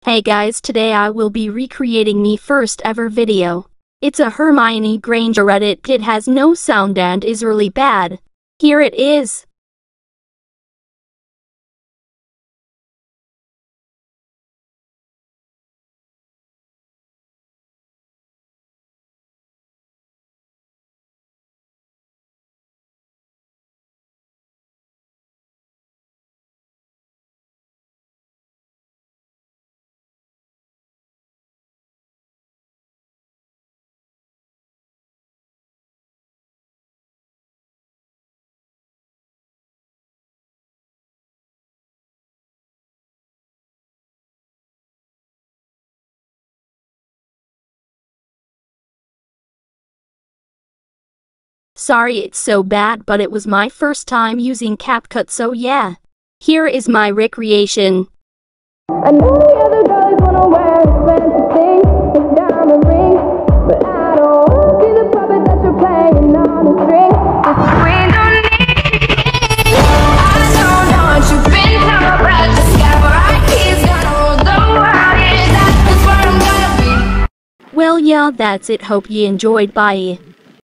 Hey guys, today I will be recreating me first ever video. It's a Hermione Granger edit. It has no sound and is really bad. Here it is. Sorry it's so bad, but it was my first time using CapCut, so yeah. Here is my recreation. I know the other girls wanna wear expensive things, and diamond rings, but I don't wanna be the puppet that you're playing on a string. This is queen on me. I don't know what you've been through, but the sky keys gonna rule the world. Yeah, that's where I'm gonna be. Well yeah, that's it. Hope you enjoyed. Bye.